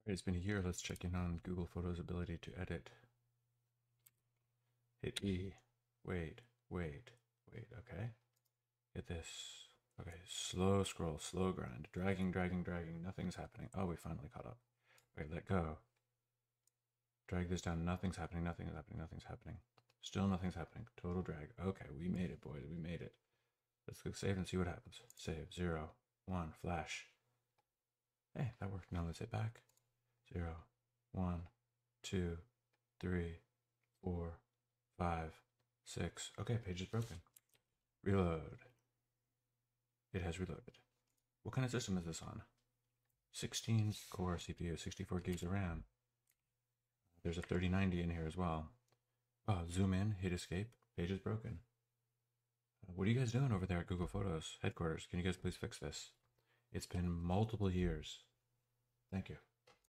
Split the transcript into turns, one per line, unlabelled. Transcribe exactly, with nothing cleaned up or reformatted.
It's been a year. Let's check in on Google Photos' ability to edit. Hit E. Wait, wait, wait. Okay. Get this. Okay. Slow scroll, slow grind. Dragging, dragging, dragging. Nothing's happening. Oh, we finally caught up. Wait, let go. Drag this down. Nothing's happening. Nothing's happening. Nothing's happening. Still nothing's happening. Total drag. Okay, we made it, boys. We made it. Let's click save and see what happens. Save. Zero. One. Flash. Hey, that worked. Now let's hit back. Zero. One. Two. Three. Four. Five. Six. Okay, page is broken. Reload. It has reloaded. What kind of system is this on? sixteen core C P U, sixty-four gigs of RAM. There's a thirty ninety in here as well. Oh, zoom in, hit escape, page is broken. Uh, what are you guys doing over there at Google Photos headquarters? Can you guys please fix this? It's been multiple years. Thank you.